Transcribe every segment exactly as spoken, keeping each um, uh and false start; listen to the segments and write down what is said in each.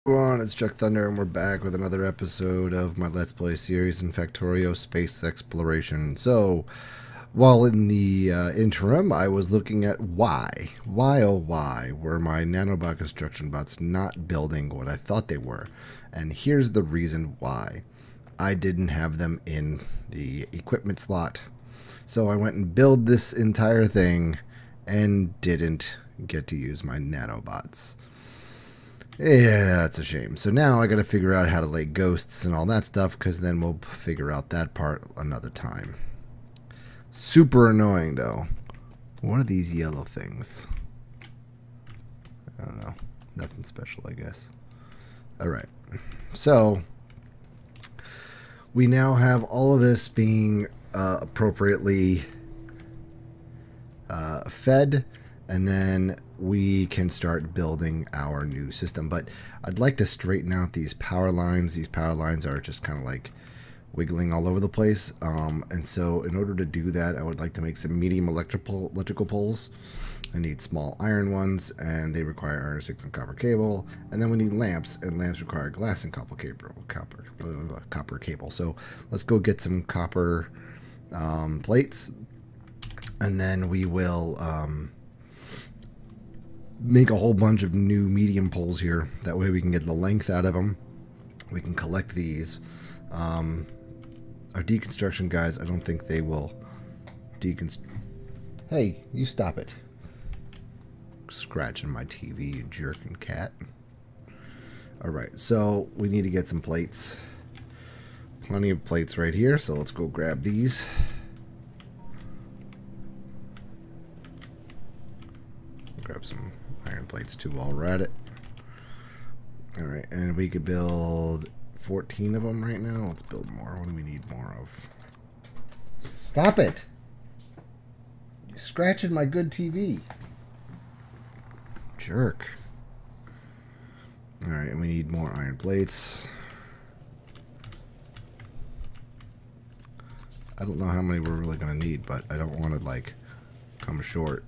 Everyone, it's Chuck Thunder, and we're back with another episode of my Let's Play series in Factorio Space Exploration. So, while in the uh, interim, I was looking at why. Why, oh why, were my nanobot construction bots not building what I thought they were? And here's the reason why. I didn't have them in the equipment slot. So I went and built this entire thing and didn't get to use my nanobots. Yeah, that's a shame. So now I gotta figure out how to lay ghosts and all that stuff, because then we'll figure out that part another time. Super annoying, though. What are these yellow things? I don't know. Nothing special, I guess. Alright. So, we now have all of this being uh, appropriately uh, fed, and then we can start building our new system. But I'd like to straighten out these power lines. These power lines are just kind of like wiggling all over the place. Um, and so in order to do that, I would like to make some medium electrical electrical poles. I need small iron ones, and they require iron six and copper cable. And then we need lamps, and lamps require glass and copper cable. Copper, uh, copper cable. So let's go get some copper um, plates, and then we will Um, make a whole bunch of new medium poles here. That way we can get the length out of them. We can collect these. Um, our deconstruction guys, I don't think they will deconstruct. Hey, you stop it. Scratching my T V, you jerking cat. Alright, so we need to get some plates. Plenty of plates right here, so let's go grab these. Grab some iron plates too while we're at it. Alright, and we could build fourteen of them right now. Let's build more. What do we need more of? Stop it! You're scratching my good T V. Jerk. Alright, and we need more iron plates. I don't know how many we're really going to need, but I don't want to, like, come short.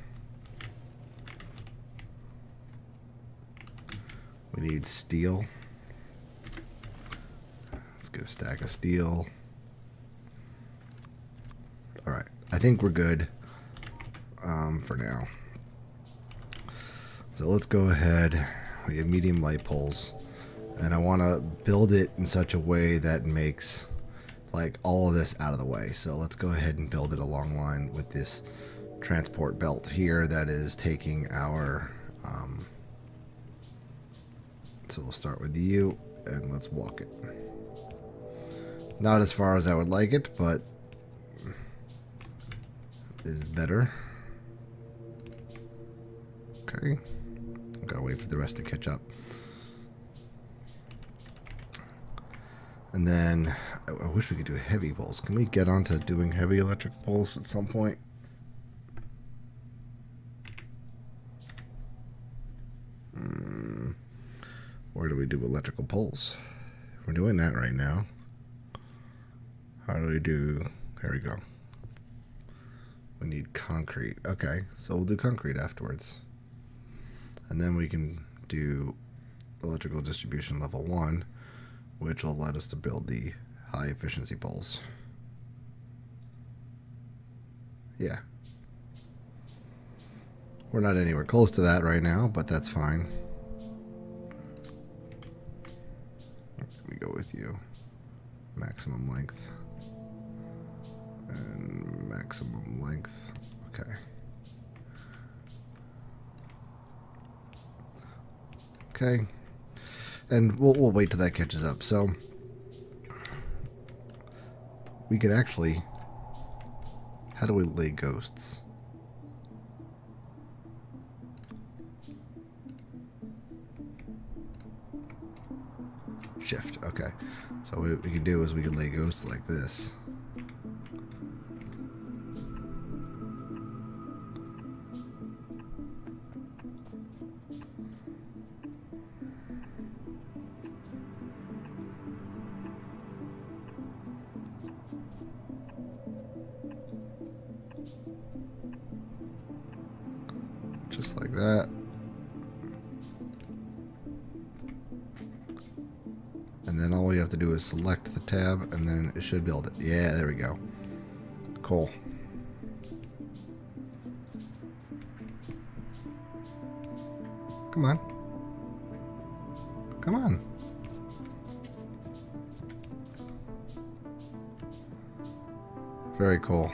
We need steel. Let's get a stack of steel. Alright, I think we're good um, for now. So let's go ahead. We have medium light poles, and I want to build it in such a way that makes like all of this out of the way. So let's go ahead and build it along line with this transport belt here that is taking our um, so we'll start with you, and let's walk it. Not as far as I would like it, but is better. Okay. I've got to wait for the rest to catch up. And then, I, I wish we could do heavy poles. Can we get onto doing heavy electric poles at some point? Hmm. Where do we do electrical poles? We're doing that right now. How do we do... There we go. We need concrete. Okay, so we'll do concrete afterwards. And then we can do electrical distribution level one, which will let us to build the high efficiency poles. Yeah. We're not anywhere close to that right now, but that's fine. We go with you. Maximum length. And maximum length. Okay. Okay. And we'll, we'll wait till that catches up. So, we could actually... How do we lay ghosts? Shift. Okay. So what we can do is we can lay ghosts like this. Just like that. And then all we have to do is select the tab, and then it should build it. Yeah, there we go. Cool. Come on. Come on. Very cool.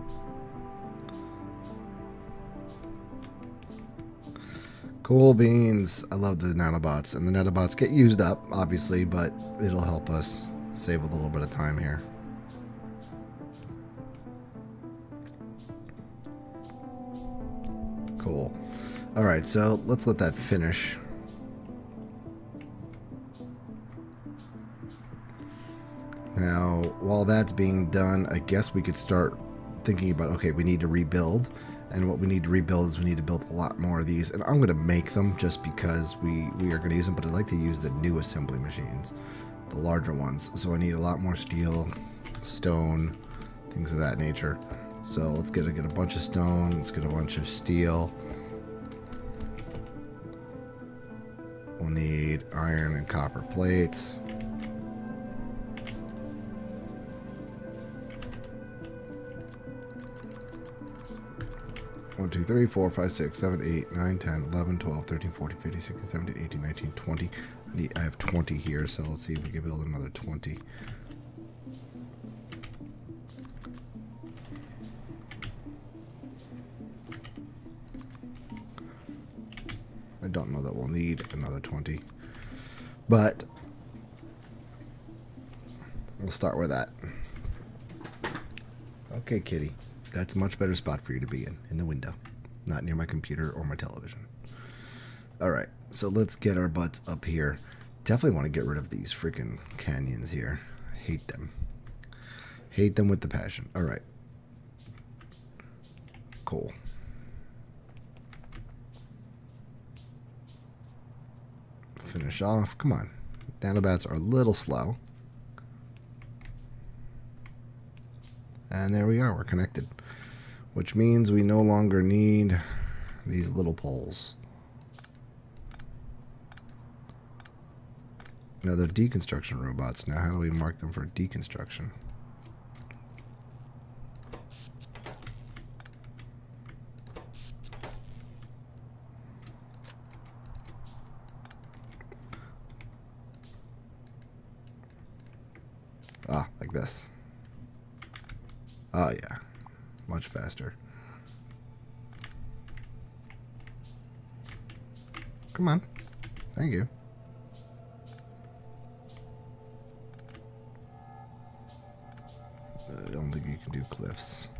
Cool beans. I love the nanobots. And the nanobots get used up, obviously, but it'll help us save a little bit of time here. Cool. Alright, so let's let that finish. Now, while that's being done, I guess we could start thinking about, okay, we need to rebuild. And what we need to rebuild is we need to build a lot more of these. And I'm going to make them just because we, we are going to use them. But I'd like to use the new assembly machines, the larger ones. So I need a lot more steel, stone, things of that nature. So let's get, get a bunch of stone. Let's get a bunch of steel. We'll need iron and copper plates. one, two, three, four, five, six, seven, eight, nine, ten, eleven, twelve, thirteen, fourteen, fifteen, sixteen, seventeen, eighteen, nineteen, twenty. I, need, I have twenty here, so let's see if we can build another twenty. I don't know that we'll need another twenty, but we'll start with that. Okay, kitty. That's a much better spot for you to be in, in the window, not near my computer or my television. Alright, so let's get our butts up here. Definitely want to get rid of these freaking canyons here. I hate them. Hate them with the passion. Alright. Cool. Finish off. Come on. Nanobats are a little slow. And there we are, we're connected. Which means we no longer need these little poles. Now they're deconstruction robots. Now how do we mark them for deconstruction? Ah, like this. Oh yeah, much faster. Come on. Thank you. I don't think you can do cliffs.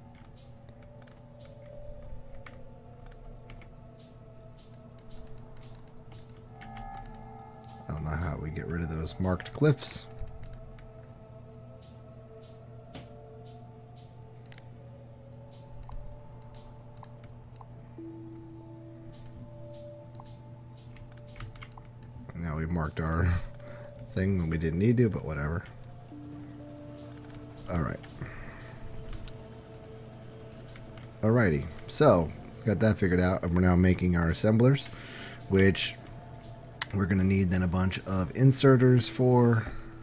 I don't know how we get rid of those marked cliffs. Now we've marked our thing when we didn't need to, but whatever. Alright. Alrighty. So, got that figured out, and we're now making our assemblers, which we're going to need then a bunch of inserters for.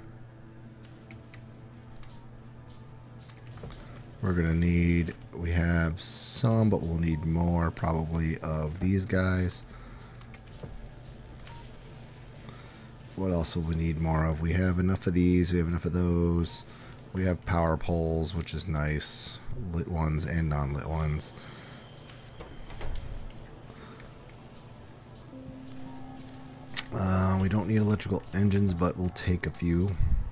We're going to need, we have some, but we'll need more probably of these guys. What else will we need more of? We have enough of these. We have enough of those. We have power poles, which is nice. Lit ones and non-lit ones. Uh, we don't need electrical engines, but we'll take a few.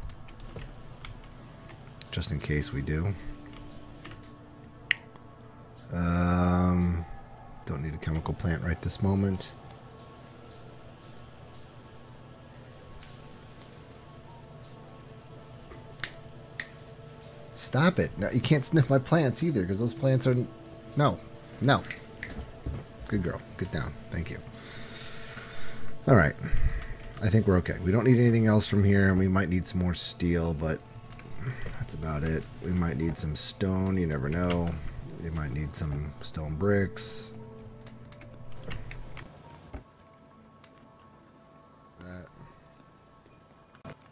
Just in case we do. Um, don't need a chemical plant right this moment. Stop it. No, you can't sniff my plants either, because those plants are... No. No. Good girl. Get down. Thank you. Alright. I think we're okay. We don't need anything else from here, and we might need some more steel, but that's about it. We might need some stone. You never know. We might need some stone bricks. That.